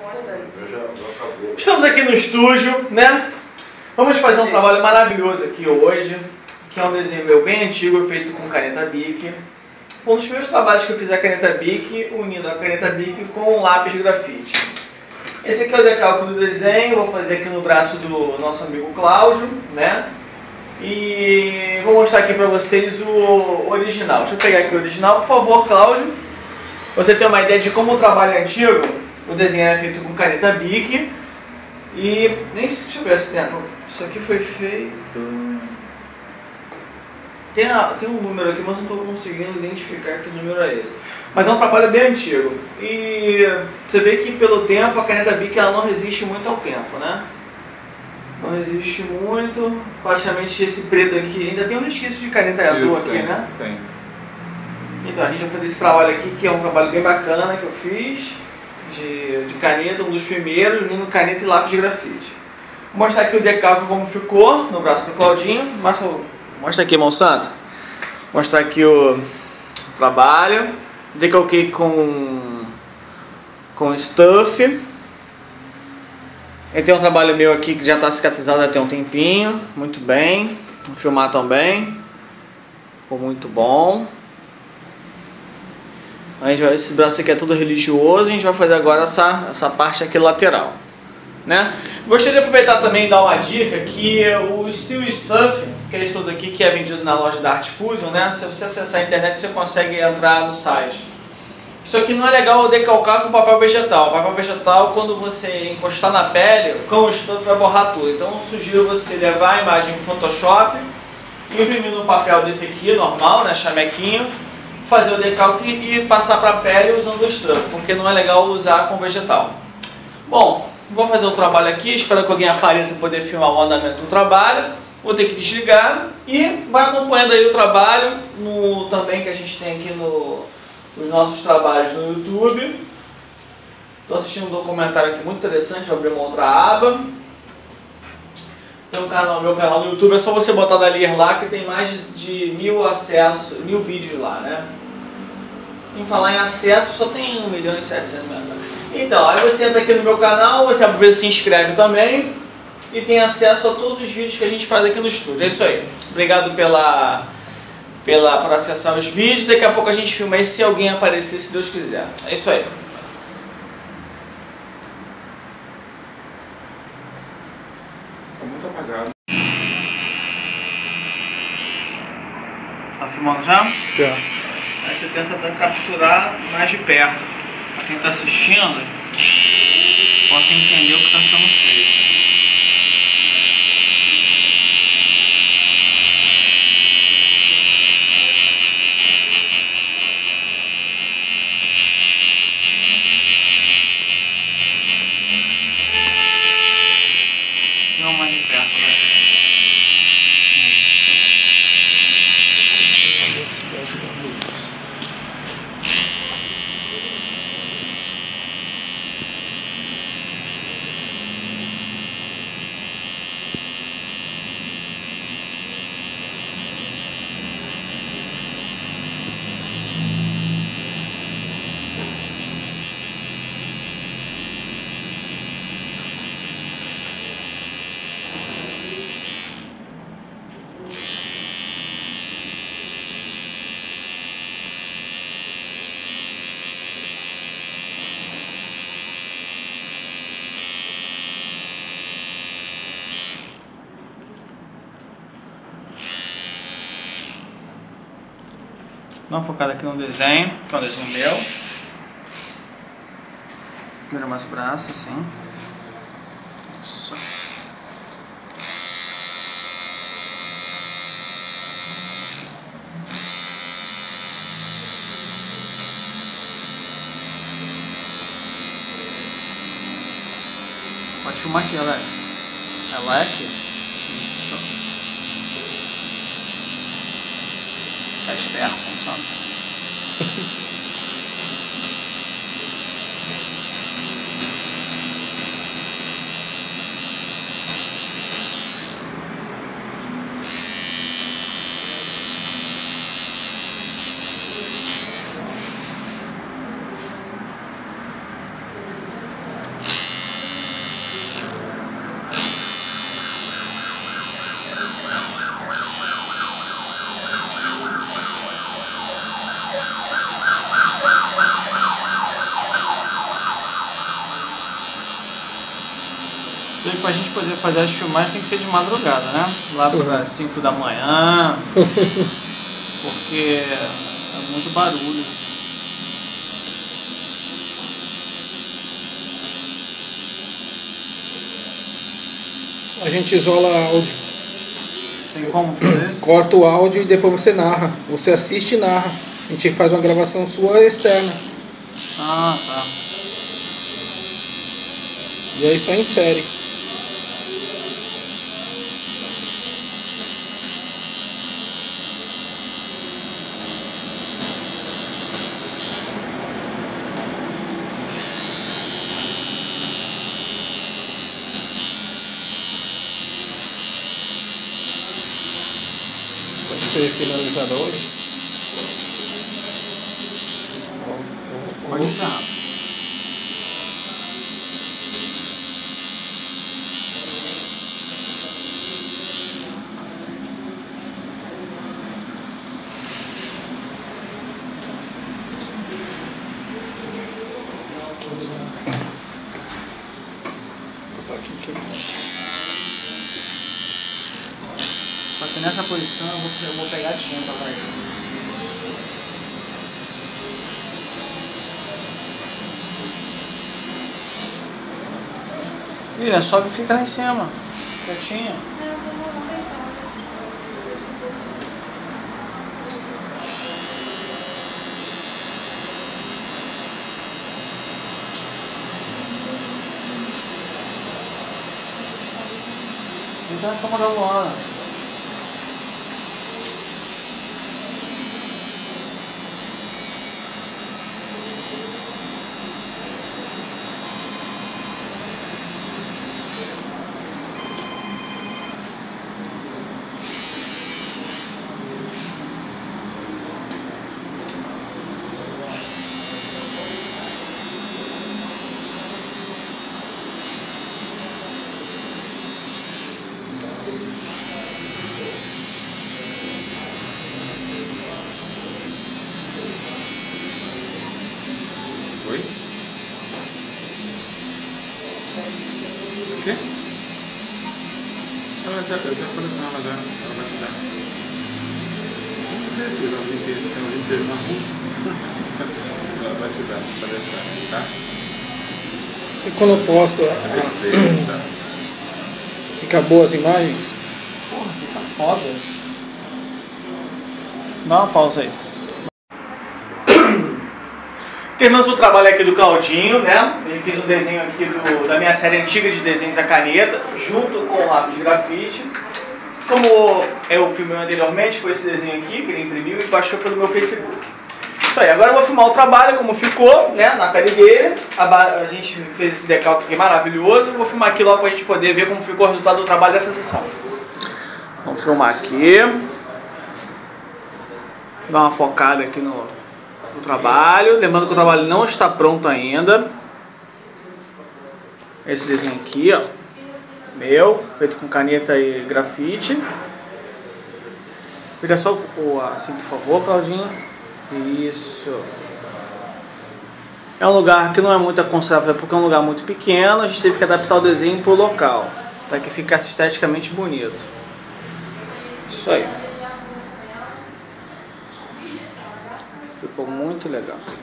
Estamos aqui no estúdio, né? Vamos fazer um trabalho maravilhoso aqui hoje, que é um desenho meu bem antigo, feito com caneta Bic. Um dos meus trabalhos que eu fiz a caneta Bic, unindo a caneta Bic com um lápis grafite. Esse aqui é o decalque do desenho, vou fazer aqui no braço do nosso amigo Cláudio, né? E vou mostrar aqui para vocês o original. Deixa eu pegar aqui o original, por favor, Cláudio. Você tem uma ideia de como o trabalho é antigo? O desenho é feito com caneta Bic. E nem deixa eu ver se tem. Isso aqui foi feito. Tem um número aqui, mas não estou conseguindo identificar que número é esse. Mas é um trabalho bem antigo. E você vê que pelo tempo a caneta Bic ela não resiste muito ao tempo, né? Não resiste muito. Praticamente esse preto aqui. Ainda tem um resquício de caneta azul aqui, né? Tem. Então a gente vai fazer esse trabalho aqui, que é um trabalho bem bacana que eu fiz. De caneta, um dos primeiros, unindo caneta e lápis de grafite. Vou mostrar aqui o decalque como ficou no braço do Claudinho. Mostra aqui, irmão santo. Mostrar aqui o trabalho. Decalquei com stuff. E tem um trabalho meu aqui que já está cicatrizado até um tempinho. Muito bem. Vou filmar também. Ficou muito bom. Esse braço aqui é todo religioso. A gente vai fazer agora essa parte aqui lateral, né? Gostaria de aproveitar também e dar uma dica que o Steel Stuff, que é esse tudo aqui que é vendido na loja da Art Fusion, né? Se você acessar a internet você consegue entrar no site. Isso aqui não é legal decalcar com papel vegetal. O papel vegetal, quando você encostar na pele, com o stuff vai borrar tudo. Então eu sugiro você levar a imagem para o Photoshop, imprimir no papel desse aqui, normal, né? Chamequinho, fazer o decalque e passar para a pele usando o stuff, porque não é legal usar com vegetal. Bom, vou fazer o trabalho aqui, espero que alguém apareça para poder filmar o andamento do trabalho. Vou ter que desligar e vai acompanhando aí o trabalho também que a gente tem aqui nos nossos trabalhos no YouTube. Estou assistindo um documentário aqui muito interessante, vou abrir uma outra aba. Tem meu canal no YouTube, é só você botar da Lir lá que tem mais de 1000 acessos, 1000 vídeos lá, né? Em falar em acesso, só tem 1.700.000 mensagens. Então, aí você entra aqui no meu canal, você se inscreve também e tem acesso a todos os vídeos que a gente faz aqui no estúdio. É isso aí. Obrigado por acessar os vídeos. Daqui a pouco a gente filma aí se alguém aparecer, se Deus quiser. É isso aí. Tá muito apagado. Tá filmando já? Já. Aí você tenta capturar mais de perto. Para quem está assistindo, possa entender o que está sendo feito. Não mais de perto, né? Não focado aqui no desenho, que é um desenho meu. Vira mais o braço, assim. Isso. Pode filmar aqui, Alex. Alex. Isso. Tá esperto, sabe? Isso aí, pra gente poder fazer as filmagens tem que ser de madrugada, né? Lá para 5 da manhã, porque é muito barulho. A gente isola áudio. Tem como fazer isso? Corta o áudio e depois você narra. Você assiste e narra. A gente faz uma gravação sua externa. Ah, tá. E aí só insere. Pode ser finalizado hoje? Pode encerrar. Só que nessa posição eu vou pegar tinta pra ele. Filha, sobe e fica lá em cima. Quietinha. Fica na cama da Luana. Oi? O quê? Eu já falei com ela já. Ela vai te dar. Não sei, filho. Tem um inteiro na rua. Ela vai te dar, pra deixar, tá? Você quando posta, Tá? fica boas imagens? Porra, fica foda. Dá uma pausa aí. Terminamos o trabalho aqui do Claudinho, né? Ele fez um desenho aqui da minha série antiga de desenhos a caneta, junto com o lápis de grafite. Como eu filmei anteriormente, foi esse desenho aqui que ele imprimiu e baixou pelo meu Facebook. Isso aí, agora eu vou filmar o trabalho, como ficou, né? Na pele dele. A gente fez esse decalque aqui maravilhoso. Vou filmar aqui logo pra gente poder ver como ficou o resultado do trabalho dessa sessão. Vamos filmar aqui. Dar uma focada aqui no trabalho, lembrando que o trabalho não está pronto ainda. Esse desenho aqui, ó, meu, feito com caneta e grafite. Vira só assim, por favor, Claudinho. Isso. É um lugar que não é muito aconselhável porque é um lugar muito pequeno. A gente teve que adaptar o desenho para o local, para que ficasse esteticamente bonito. Isso aí. Ficou muito legal.